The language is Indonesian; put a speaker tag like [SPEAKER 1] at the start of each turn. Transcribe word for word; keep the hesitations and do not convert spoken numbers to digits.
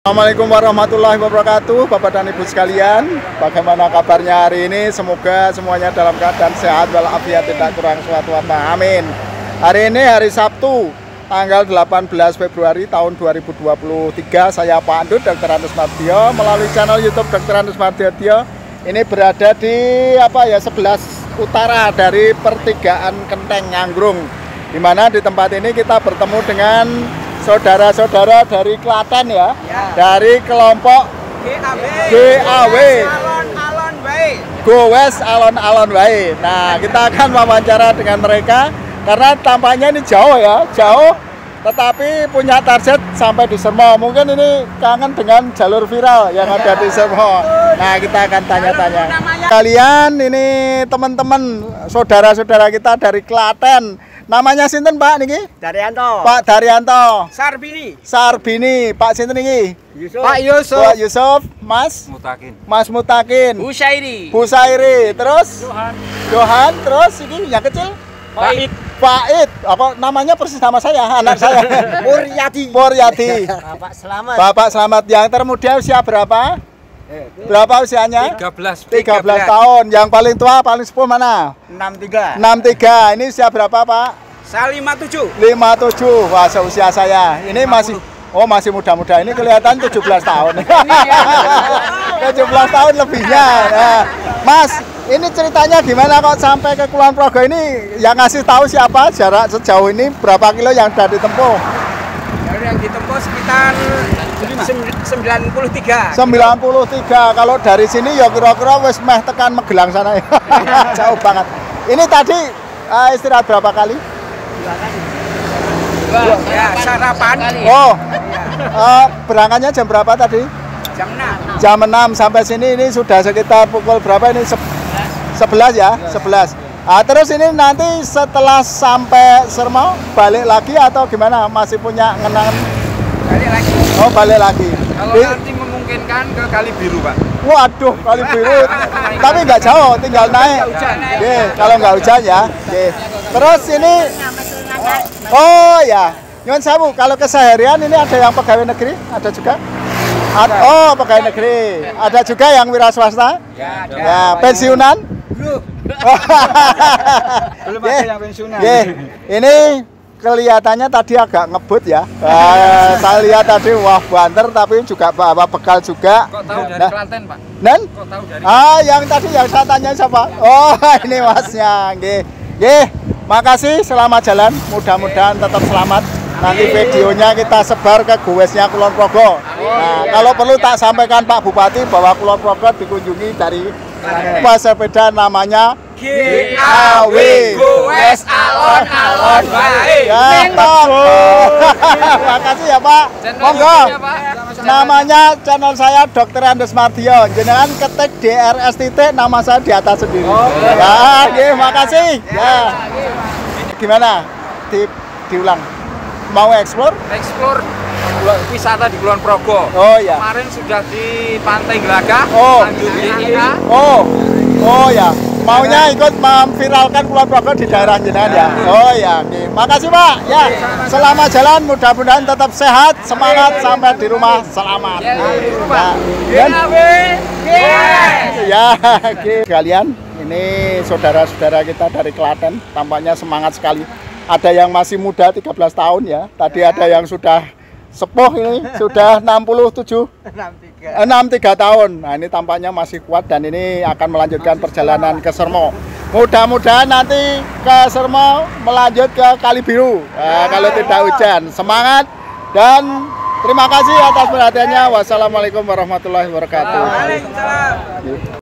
[SPEAKER 1] Assalamualaikum warahmatullahi wabarakatuh, Bapak dan Ibu sekalian. Bagaimana kabarnya hari ini? Semoga semuanya dalam keadaan sehat walafiat, tidak kurang suatu apa. Amin. Hari ini hari Sabtu, tanggal delapan belas Februari tahun dua ribu dua puluh tiga. Saya Pak Andut, Dokter Andus Mardiono, melalui channel YouTube Dokter Andus Mardiono. Ini berada di apa ya sebelah utara dari pertigaan Kenteng Nganggrung. Di mana di tempat ini kita bertemu dengan saudara-saudara dari Klaten ya, ya. Dari kelompok G A W
[SPEAKER 2] Alon-alon wae.
[SPEAKER 1] Gowes alon-alon wae. Nah, kita akan wawancara dengan mereka karena tampaknya ini jauh ya, jauh tetapi punya target sampai di Sermo. Mungkin ini kangen dengan jalur viral yang ada di Sermo. Nah, kita akan tanya-tanya. Kalian ini teman-teman, saudara-saudara kita dari Klaten. Namanya sinten Pak niki?
[SPEAKER 2] Daryanto.
[SPEAKER 1] Pak Daryanto.
[SPEAKER 2] Sarbini.
[SPEAKER 1] Sarbini. Pak sinten niki?
[SPEAKER 2] Yusuf. Pak Yusuf.
[SPEAKER 1] Pak Yusuf. Mas
[SPEAKER 3] Mutakin.
[SPEAKER 1] Mas Mutakin.
[SPEAKER 2] Bu Sairi.
[SPEAKER 1] Bu Sairi. Terus?
[SPEAKER 3] Johan.
[SPEAKER 1] Johan. Terus ini yang kecil?
[SPEAKER 2] Pait.
[SPEAKER 1] Pait. Apa namanya persis nama saya, anak saya.
[SPEAKER 2] Muryati.
[SPEAKER 1] Muryati.
[SPEAKER 2] Bapak Selamat.
[SPEAKER 1] Bapak Selamat. Yang termuda usia berapa? Berapa usianya?
[SPEAKER 3] tiga belas.
[SPEAKER 1] tiga belas tahun. Yang paling tua, paling sepuh mana?
[SPEAKER 2] enam tiga.
[SPEAKER 1] enam tiga. Ini usia berapa, Pak?
[SPEAKER 2] Saya lima tujuh.
[SPEAKER 1] lima tujuh. Wah, seusia saya. Ini masih oh, masih muda-muda. Ini kelihatan tujuh belas tahun. tujuh belas tahun lebihnya. Nah, Mas, ini ceritanya gimana kok sampai ke Kulon Progo ini? Yang ngasih tahu siapa? Jarak sejauh ini berapa kilo yang sudah ditempuh?
[SPEAKER 2] Yang ditempuh sekitar sembilan puluh tiga.
[SPEAKER 1] sembilan puluh tiga. Kalau dari sini ya kira-kira wis meh tekan Magelang sana ya. Jauh banget. Ini tadi uh, istirahat berapa kali?
[SPEAKER 2] Dua kali. Dua, ya, sarapan.
[SPEAKER 1] Oh. Uh, berangkatnya jam berapa tadi?
[SPEAKER 2] Jam enam.
[SPEAKER 1] Jam enam sampai sini ini sudah sekitar pukul berapa ini? sebelas ya? sebelas. Nah, terus ini nanti setelah sampai Sermo balik lagi atau gimana? Masih punya ngenangan?
[SPEAKER 2] Balik lagi.
[SPEAKER 1] Oh, balik lagi.
[SPEAKER 3] Kalau
[SPEAKER 1] Di...
[SPEAKER 3] nanti memungkinkan ke Kali Biru, Pak.
[SPEAKER 1] Waduh, Kali Biru. Tapi nggak jauh, tinggal naik. Oke, kalau nggak hujan ya. Oke. Terus ini oh ya, nyuwun sewu, kalau keseharian ini ada yang pegawai negeri? Ada juga? Ad, oh, pegawai negeri. Ada juga yang wira swasta?
[SPEAKER 2] Ya, ada.
[SPEAKER 1] Ya, pensiunan?
[SPEAKER 2] Belum. Belum ada yang pensiunan.
[SPEAKER 1] Yeah. Ini kelihatannya tadi agak ngebut ya. Uh, saya lihat tadi wah banter tapi juga bawa bekal juga.
[SPEAKER 3] Kok tahu dari
[SPEAKER 1] Nah,
[SPEAKER 3] Klaten, Pak?
[SPEAKER 1] Dan?
[SPEAKER 3] Kok tahu dari
[SPEAKER 1] Ah, yang tadi yang saya tanya siapa? Oh, ini masnya. Nggih. Nggih. Makasih, selamat jalan. Mudah-mudahan tetap selamat. Nanti videonya kita sebar ke Gowesnya Kulon Progo. Nah, kalau perlu tak sampaikan Pak Bupati bahwa Kulon Progo dikunjungi dari pesepeda namanya
[SPEAKER 2] G A W Gowes alon-alon wae.
[SPEAKER 1] Ya, Pak. Makasih ya, Pak. Monggo. Namanya channel saya Dokter Andus Mardiono. Jenengan ketik D R S titik nama saya di atas sendiri. Ya, nggih, makasih. Ya. Gimana? Di diulang. Mau explore?
[SPEAKER 3] Explore wisata di Kulon Progo.
[SPEAKER 1] Oh ya.
[SPEAKER 3] Kemarin sudah di Pantai Gelagah,
[SPEAKER 1] Oh.
[SPEAKER 3] lanjut di Ika.
[SPEAKER 1] Oh. Oh ya. Maunya ikut memviralkan Kulon Progo di daerah jenengan ya. Oh ya, oke. Makasih Pak. Ya. Selamat jalan, mudah-mudahan tetap sehat, semangat sampai di rumah selamat.
[SPEAKER 2] Ya.
[SPEAKER 1] Dan
[SPEAKER 2] Gowes.
[SPEAKER 1] ya, oke. Kalian ini saudara-saudara kita dari Klaten, tampaknya semangat sekali. Ada yang masih muda tiga belas tahun ya. Tadi ada yang sudah sepuh ini sudah enam puluh tujuh, enam tiga tahun. Nah, ini tampaknya masih kuat dan ini akan melanjutkan perjalanan ke Sermo. Mudah-mudahan nanti ke Sermo melanjut ke Kali Biru. Nah, kalau tidak hujan. Semangat dan terima kasih atas perhatiannya. Wassalamualaikum warahmatullahi wabarakatuh.
[SPEAKER 2] Waalaikumsalam.